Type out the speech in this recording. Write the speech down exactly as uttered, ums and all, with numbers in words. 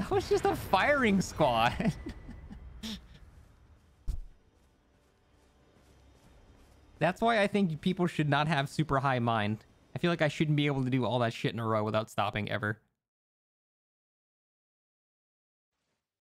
That was just a firing squad. That's why I think people should not have super high mind. I feel like I shouldn't be able to do all that shit in a row without stopping ever.